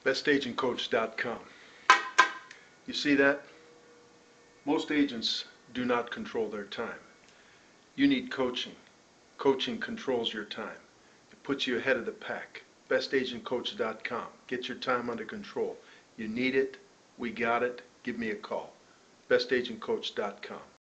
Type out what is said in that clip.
bestagentcoach.com. You see that? Most agents do not control their time. You need coaching. Coaching controls your time. It puts you ahead of the pack. bestagentcoach.com. Get your time under control. You need it. We got it. Give me a call. bestagentcoach.com.